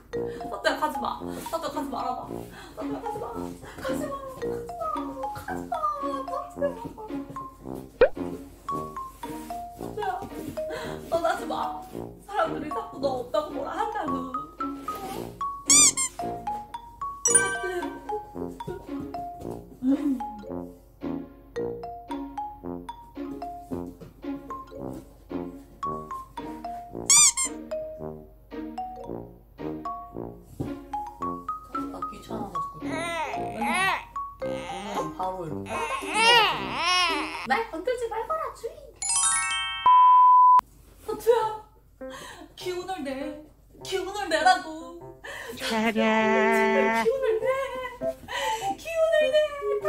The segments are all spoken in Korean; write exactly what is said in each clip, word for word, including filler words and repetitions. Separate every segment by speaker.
Speaker 1: 타투야 가지마. 타투야 가지 말아봐. 타투야 가지마. 가지마. 가지마. 타투야 떠나지 마. 사람들이 자꾸 너 없다고 뭐라 한다고. 나 귀찮아가지고 오늘은 바로 이렇게 날 건들지 말거라 주인. 타투야 기운을 내. 기운을 내라고. 제발 기운을 내. 기운을 내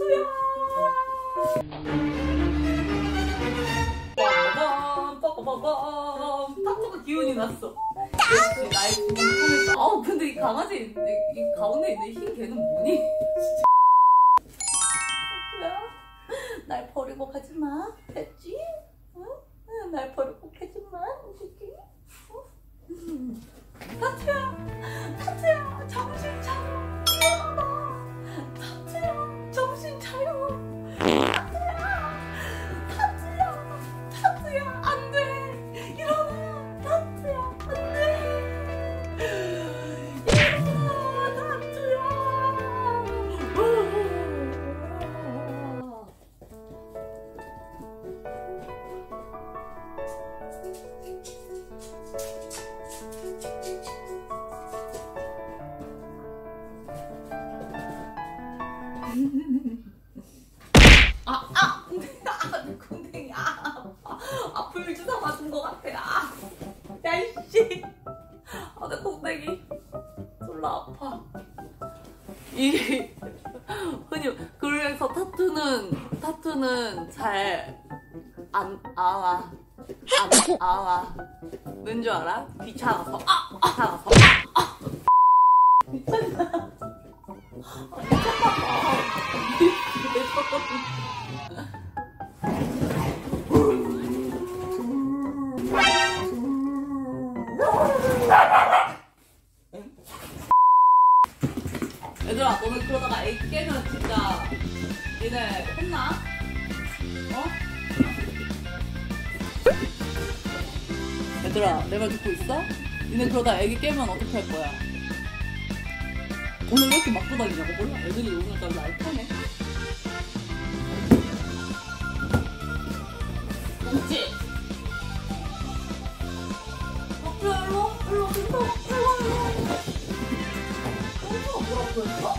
Speaker 1: 타투야. 빠바밤 빠바밤. 타투가 기운이 났어. 역시 나의 기운을 통했어. 아우 근데 이 강아지 이, 이 가운데 있는 흰 개는 뭐니? 타투야 날 버리고 가지마. 됐지? 응? 날 버리고 가지마 이 새끼. 응? 타투야 타투야 정신 차려. 일어나. 타투야 정신 차려. 타투야 타투야 타투야 안돼. 일어나. 타투야 안돼. 일어나 타투야. 아, 아, 아, 궁뎅이, 아, 아, 아, 불주사 맞은 것 같아, 아, 야, 이씨, 아, 내 궁뎅이, 졸라 아파. 이게, 흔히, 그래서 타투는, 타투는 잘, 안, 안 와. 안, 안 와. 왠 줄 알아? 귀찮아서, 아, 아, 귀찮아서, 아, 아. 미쳤나? 아, 얘들아 너는 그러다가 애기 깨면 진짜 니네 혼나? 어? 얘들아 내 말 듣고 있어? 니네 그러다 애기 깨면 어떻게 할 거야? 오늘 왜 이렇게 막 돌아다니냐고 몰라. 애들이 오늘따라 날 편해. 그렇지? 어, 일로 일로 일로 일로 일로 일로. 뭐라고 했어?